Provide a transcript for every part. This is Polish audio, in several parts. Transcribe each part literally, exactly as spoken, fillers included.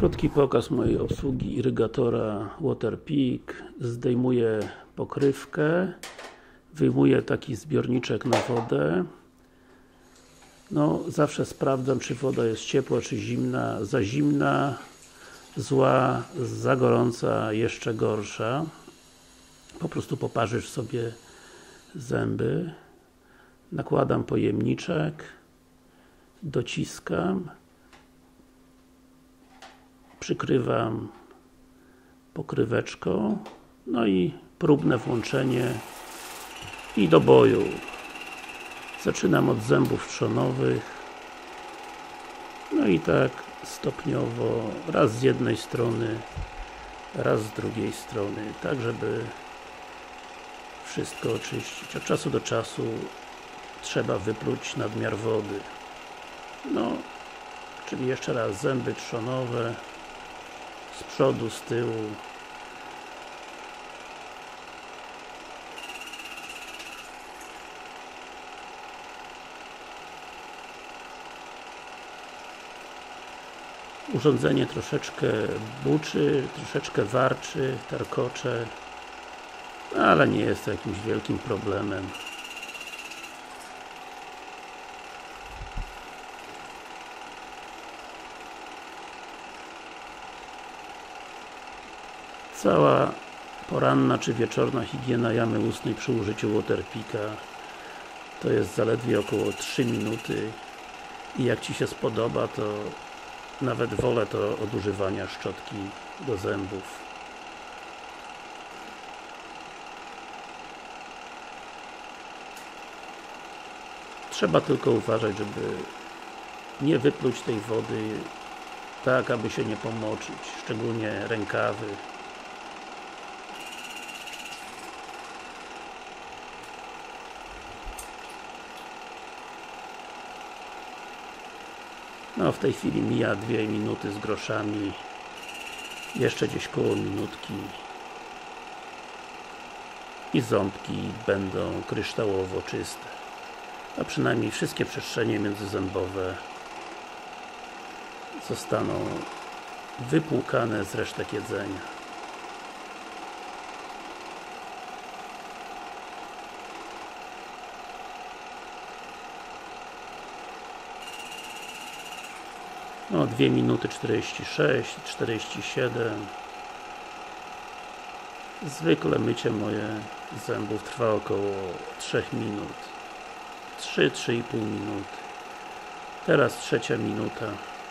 Krótki pokaz mojej obsługi irygatora Waterpik. Zdejmuję pokrywkę, wyjmuję taki zbiorniczek na wodę. No, zawsze sprawdzam, czy woda jest ciepła, czy zimna. Za zimna, zła, za gorąca, jeszcze gorsza. Po prostu poparzysz sobie zęby. Nakładam pojemniczek, dociskam, przykrywam pokryweczką, no i próbne włączenie i do boju. Zaczynam od zębów trzonowych, no i tak stopniowo, raz z jednej strony, raz z drugiej strony, tak żeby wszystko oczyścić. Od czasu do czasu trzeba wypluć nadmiar wody. No, czyli jeszcze raz zęby trzonowe, z przodu, z tyłu. Urządzenie troszeczkę buczy, troszeczkę warczy, tarkocze, ale nie jest to jakimś wielkim problemem. Cała poranna czy wieczorna higiena jamy ustnej przy użyciu Waterpika to jest zaledwie około trzy minuty i jak Ci się spodoba, to nawet wolę to od używania szczotki do zębów. Trzeba tylko uważać, żeby nie wypluć tej wody tak, aby się nie pomoczyć, szczególnie rękawy. No, w tej chwili mija dwie minuty z groszami, jeszcze gdzieś koło minutki i ząbki będą kryształowo czyste, a przynajmniej wszystkie przestrzenie międzyzębowe zostaną wypłukane z resztek jedzenia. No, dwie minuty czterdzieści sześć, czterdzieści siedem. Zwykle mycie moje zębów trwa około trzy minut. trzy do trzech i pół minuty. Teraz trzecia minuta.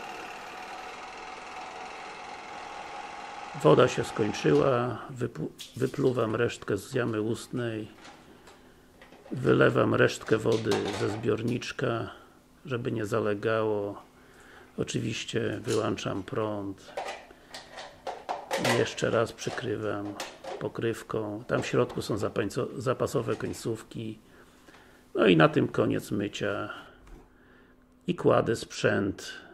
Woda się skończyła, wypluwam resztkę z jamy ustnej, wylewam resztkę wody ze zbiorniczka, żeby nie zalegało. Oczywiście wyłączam prąd i jeszcze raz przykrywam pokrywką. Tam w środku są zapasowe końcówki. No i na tym koniec mycia i kładę sprzęt